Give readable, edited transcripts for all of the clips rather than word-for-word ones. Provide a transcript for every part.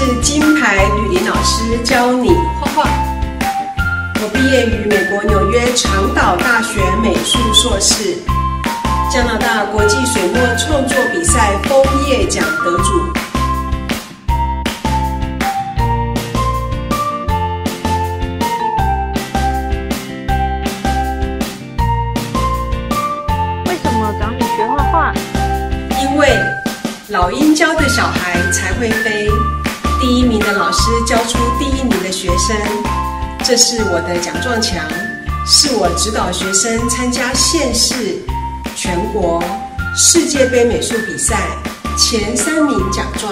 金牌吕琳老师，教你画画。我毕业于美国纽约长岛大学美术硕士，加拿大国际水墨创作比赛枫叶奖得主。 为什么找你学画画？ 因为老鹰教的小孩才会飞，第一名的老师教出第一名的学生。这是我的奖状墙，是我指导学生参加县市、全国、世界杯美术比赛前3名奖状。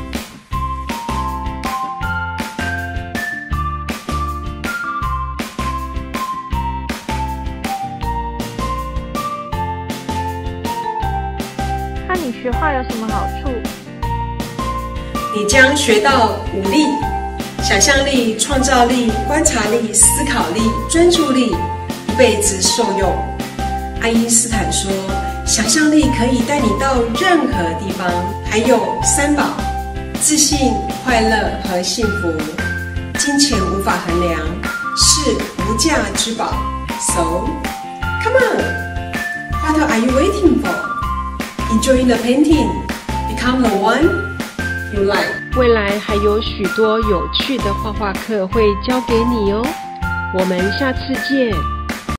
看你学画有什么好处？ 你将学到5力：想象力、创造力、观察力、思考力、专注力，一辈子受用。爱因斯坦说，想象力可以带你到任何地方。还有3宝：自信、快乐和幸福。金钱无法衡量，是无价之宝。So, come on! What are you waiting for? Enjoy the painting. Become the one you like. 未来还有许多有趣的画画课会教给你哦，我们下次见。